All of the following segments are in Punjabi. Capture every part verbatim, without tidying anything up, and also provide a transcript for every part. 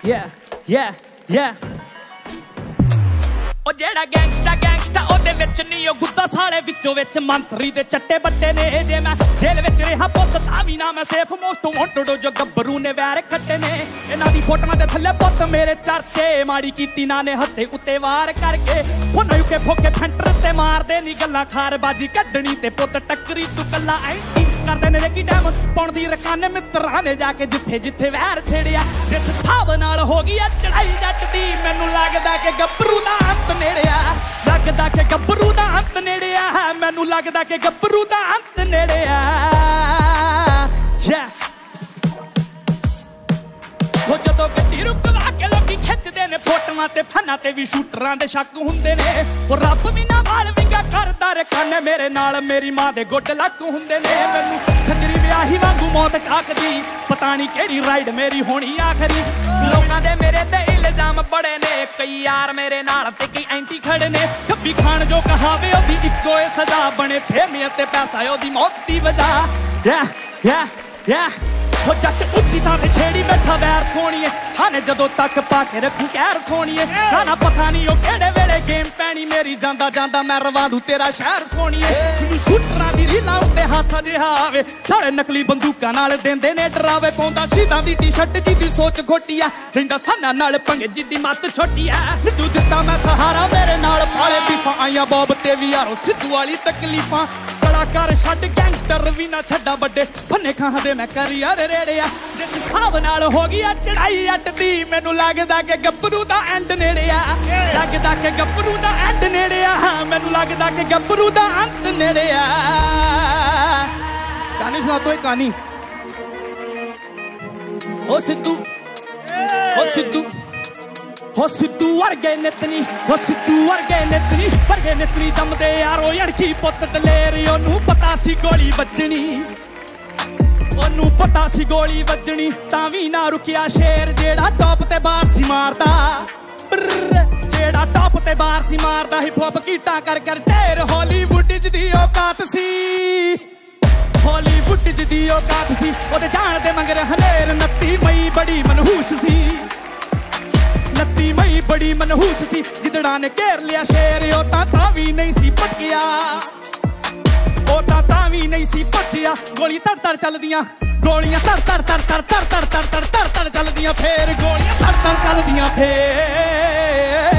Yeah, yeah, yeah. ਉਹ ਜਿਹੜਾ ਗੈਂਗਸਟਾ ਗੈਂਗਸਟਾ ਉਹਦੇ ਵਿੱਚ ਨਹੀਂ ਉਹ ਗੁੱਦਾ ਸਾਲੇ ਵਿੱਚੋਂ ਵਿੱਚ ਮੰਤਰੀ ਦੇ ਚੱਟੇ ਬੱਟੇ ਨੇ ਜੇ ਮੈਂ ਜੇਲ੍ਹ ਵਿੱਚ ਰਿਹਾ ਪੁੱਤ ਤਾਂ ਵੀ ਨਾ ਮੈਂ ਸੇਫ ਮੋਸਟ ਵਾਂਟਡ ਜੋ ਗੱਭਰੂ ਨੇ ਵੈਰ ਖੱਟੇ ਨੇ ਇਹਨਾਂ ਦੀ ਫੋਟੋਆਂ ਦੇ ਥੱਲੇ ਪੁੱਤ ਮੇਰੇ ਚਰਚੇ ਮਾੜੀ ਕੀਤੀ ਨਾ ਨੇ ਹੱਥੇ ਉੱਤੇ ਵਾਰ ਕਰਕੇ ਉਹਨਾਂ ਕੇ ਫੋਕੇ ਫੈਂਟਰ ਤੇ ਮਾਰਦੇ ਨਹੀਂ ਗੱਲਾਂ ਖਾਰਬਾਜੀ ਕੱਢਣੀ ਤੇ ਪੁੱਤ ਟੱਕਰੀ ਤੂੰ ਕੱਲਾ ਐਂਟੀ ਕਰਦੇ ਨੇ ਕੀ ਟਾਈਮ ਪਾਉਣ ਦੀ ਰਕਾਨੇ ਮਿੱਤਰਾਂ ਨੇ ਜਾ ਕੇ ਜਿੱਥੇ ਜਿੱਥੇ ਵੈਰ ਛੇੜਿਆ ਜਿਸ ਹਿਸਾਬ ਨਾਲ ਹੋ ਗਈ ਆ ਚੜਾਈ ਜੱਟ ਦੀ ਮੈਨੂੰ ਲੱਗਦਾ ਕਿ ਗੱਭਰੂ ਦਾ ਅੰਤ ਨੇੜੇ ਆ ਲੱਗਦਾ ਕਿ ਗੱਭਰੂ ਦਾ ਅੰਤ ਨੇੜੇ ਆ ਮੈਨੂੰ ਲੱਗਦਾ ਕਿ ਗੱਭਰੂ ਦਾ ਅੰਤ ਨੇੜੇ ਆ yeah ਹੋ ਜਦੋਂ ਗੱਡੀ ਰੁਕਵਾ ਕੇ ਲੋਕੀ ਖਿੱਚਦੇ ਨੇ ਫੋਟੋਆਂ ਤੇ ਫਨਾਂ ਤੇ ਵੀ ਸ਼ੂਟਰਾਂ ਦੇ ਸ਼ੱਕ ਹੁੰਦੇ ਨੇ ਉਹ ਰੱਬ ਵੀ ਨਾ ਵਾਲ ਵਿੰਗਾ ਕਰਦਾ ਰਕਾਨੇ ਮੇਰੇ ਨਾਲ ਮੇਰੀ ਮਾਂ ਦੇ ਗੁੱਡ ਲੱਕ ਹੁੰਦੇ ਨੇ ਮੈਨੂੰ ਸੱਜਰੀ ਵਿਆਹੀ ਵਾਂਗੂ ਮੌਤ ਚਾਕਦੀ ਪਤਾ ਨਹੀਂ ਕਿਹੜੀ ਰਾਈਡ ਮੇਰੀ ਹੋਣੀ ਆਖਰੀ ਲੋਕਾਂ ਦੇ ਮੇਰੇ ਤੇ ਇਲਜ਼ਾਮ ਬੜੇ ਨੇ ਕਈ ਯਾਰ ਮੇਰੇ ਨਾਲ ਤੇ ਕਈ ਐਂਟੀ ਖੜੇ ਨੇ ਖੱਬੀ ਖਾਨ ਜੋ ਕਹਾਵੇ ਉਹਦੀ ਇੱਕੋ ਏ ਸਜ਼ਾ ਬਣੇ ਫੇਮੀ ਤੇ ਪੈਸਾ ਉਹਦੀ ਮੌਤ ਦੀ ਵਜ੍ਹਾ ਯਾ ਯਾ ਯਾ ਹੋ ਜੱਟ ਉੱਚੀ ਥਾਂ ਤੇ ਛੇੜੀ ਬੈਠਾ ਵੈਰ ਸੋਣੀਏ ਸਾਨੇ ਜਦੋਂ ਤੱਕ ਪਾ ਕੇ ਰੱਖੂ ਕਹਿਰ ਸੋਣੀਏ ਗਾਣਾ ਪਤਾ ਨਹੀਂ ਉਹ ਕਿਹੜੇ ਵੇਲੇ ਗੇਮ ਪੈਣੀ ਮੇਰੀ ਜਾਂਦਾ ਜਾਂਦਾ ਮੈਂ ਰਵਾ ਦੂ ਤੇਰਾ ਸ਼ਹਿਰ ਸੋਣੀਏ ਮੈਨੂੰ ਸ਼ੂਟਰਾਂ ਦੀ ਰੀਲਾਂ ਉੱਤੇ ਹਾਸਾ ਜਿਹਾ ਆਵੇ ਸਾਲੇ ਨਕਲੀ ਬੰਦੂਕਾਂ ਨਾਲ ਦਿੰਦੇ ਨੇ ਡਰਾਵੇ ਪਾਉਂਦਾ ਸ਼ੀਦਾਂ ਦੀ ਟੀ-ਸ਼ਰਟ ਜਿਹਦੀ ਸੋਚ ਖੋਟੀ ਆ ਲੈਂਦਾ ਸਾਨਾ ਨਾਲ ਪੰਗੇ ਜਿਹਦੀ ਮੱਤ ਛੋਟੀ ਆ ਨਿੱਦੂ ਦਿੱਤਾ ਮੈਂ ਸਹਾਰਾ ਮੇਰੇ ਨਾਲ ਪਾਲੇ ਬੀਫਾਂ ਆਈਆਂ ਬੋਬ ਤੇ ਵੀ ਯਾਰੋ ਸਿੱਧੂ ਵਾਲੀ ਤਕਲੀਫਾਂ ਕਲਾਕਾਰ ਛੱਡ ਗੈਂਗਸਟਰ ਵੀ ਨਾ ਛੱਡਾ ਵੱਡੇ ਫੰਨੇ ਖਾਂਦੇ ਮੈਂ ਕਰ ਯਾਰ ਰੇੜਿਆ ਜਿਸ ਹਿਸਾਬ ਨਾਲ ਹੋ ਗਈ ਆ ਚੜਾਈ ਅੱਟ ਦੀ ਮੈਨੂੰ ਲੱਗਦਾ ਕਿ ਗੱਭਰੂ ਦਾ ਐਂਡ ਨੇੜੇ ਆ ਲੱਗਦਾ ਕਿ ਗੱਭਰੂ ਦਾ ਐਂਡ ਨੇੜੇ ਆ ਮੈਨੂੰ ਲੱਗਦਾ ਕਿ ਗੱਭਰੂ ਦਾ ਅੰਤ ਨੇੜੇ ਆ ਕਹਾਣੀ ਸੁਣਾ ਤੋ ਇੱਕ ਕਹਾਣੀ ਓ ਸਿੱਧੂ ਓ ਸਿੱਧੂ ਹੋ ਸਿੱਧੂ ਵਰਗੇ ਨਿਤਨੀ ਹੋ ਸਿੱਧੂ ਵਰਗੇ ਨਿਤਨੀ ਵਰਗੇ ਨਿਤਨੀ ਜੰਮਦੇ ਯਾਰੋ ਅੜਕੀ ਪੁੱਤ ਦਲੇਰ ਉਹਨੂੰ ਪਤਾ ਸੀ ਗੋਲੀ ਵੱਜਣੀ ਉਹਨੂੰ ਪਤਾ ਸੀ ਗੋਲੀ ਵੱਜਣੀ ਤਾਂ ਵੀ ਨਾ ਰੁਕਿਆ ਸ਼ੇਰ ਜਿਹੜਾ ਟੌਪ ਤੇ ਬਾਰ ਸੀ ਮਾਰਦਾ ਜਿਹੜਾ ਟੌਪ ਤੇ ਬਾਰ ਸੀ ਮਾਰਦਾ ਹਿਪ ਹੌਪ ਕੀਟਾ ਕਰ ਕਰ ਢੇਰ ਹਾਲੀਵੁੱਡ ਚ ਦੀ ਔਕਾਤ ਸੀ ਹਾਲੀਵੁੱਡ ਚ ਦੀ ਔਕਾਤ ਸੀ ਉਹਦੇ ਜਾਣ ਦੇ ਮਗਰ ਹਨੇਰ ਨੱਤੀ ਮਈ ਬੜੀ ਮਨਹੂਸ ਸੀ ਨੱਤੀ ਮਈ ਬੜੀ ਮਨਹੂਸ ਸੀ ਗਿੱਦੜਾਂ ਨੇ ਘੇਰ ਲਿਆ ਸ਼ੇਰ ਉਹ ਤਾਂ ਤਾਂ ਵੀ ਨਹੀਂ ਸੀ ਭਟਕਿਆ ਉਹ ਤਾਂ ਤਾਂ ਵੀ ਨਹੀਂ ਸੀ ਭੱਜਿਆ ਗੋਲੀ ਤੜ ਤੜ ਚੱਲਦੀਆਂ ਗੋਲੀਆਂ ਤੜ ਤੜ ਤੜ ਤੜ ਤੜ ਤੜ ਤੜ ਤੜ ਤੜ ਤੜ ਚੱਲਦੀਆਂ ਫੇਰ ਗੋਲੀਆਂ ਤੜ ਤੜ ਚੱਲਦੀਆਂ ਫੇਰ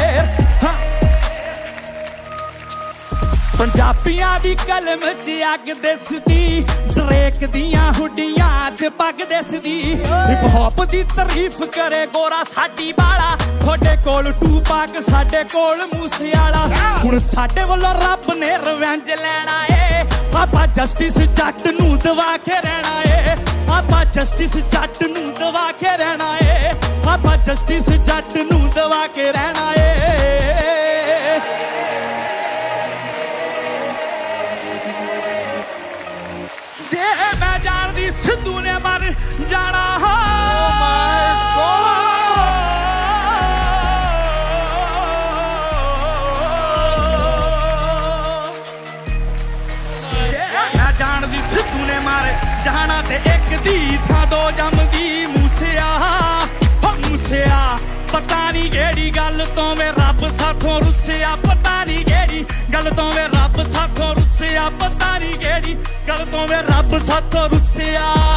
ਪੰਜਾਬੀਆਂ ਦੀ ਕਲਮ 'ਚ ਅੱਗ ਦਿਸਦੀ ਡਰੇਕ ਦੀਆਂ ਹੁੱਡੀਆਂ 'ਚ ਪੱਗ ਦਿਸਦੀ ਹਿਪ ਹੌਪ ਦੀ ਤਾਰੀਫ ਕਰੇ ਗੋਰਾ ਸਾਡੀ ਬਾਲਾ ਤੁਹਾਡੇ ਕੋਲ ਟੂਪਾਕ ਸਾਡੇ ਕੋਲ ਮੂਸੇਵਾਲਾ ਹੁਣ ਸਾਡੇ ਵੱਲੋਂ ਰੱਬ ਨੇ ਰਿਵੈਂਜ ਲੈਣਾ ਏ ਆਪਾਂ ਜਸਟਿਸ ਜੱਟ ਨੂੰ ਦਵਾ ਕੇ ਰਹਿਣਾ ਏ ਆਪਾਂ ਜਸਟਿਸ ਜੱਟ ਨੂੰ ਦਵਾ ਕੇ ਰਹਿਣਾ ਏ ਆਪਾਂ ਜਸਟਿਸ ਜੱਟ ਨੂੰ ਦਵਾ ਕੇ ਰਹਿਣਾ ਏ ਜੇ ਮੈਂ ਜਾਣਦੀ ਸਿੱਧੂ ਨੇ ਮਰ ਜਾਣਾ ਜੇ ਮੈਂ ਜਾਣਦੀ ਸਿੱਧੂ ਨੇ ਮਰ ਜਾਣਾ ਤੇ ਇੱਕ ਦੀ ਥਾਂ ਦੋ ਜੰਮਦੀ ਮੂਸਿਆ ਹੋ ਮੂਸਿਆ ਪਤਾ ਨਹੀਂ ਕਿਹੜੀ ਗੱਲ ਤੋਂ ਵੇ ਰੱਬ ਸਾਥੋਂ ਰੁੱਸਿਆ ਪਤਾ ਨਹੀਂ ਕਿਹੜੀ ਗੱਲ ਤੋਂ ਵੇ ਰੱਬ ਸਾਥੋਂ ਰੁੱਸਿਆ ਪਤਾ ਨਹੀਂ ਕਿਹੜੀ ਗੱਲ ਤੋਂ ਵੇ ਰੱਬ ਸਾਥੋਂ ਰੁੱਸਿਆ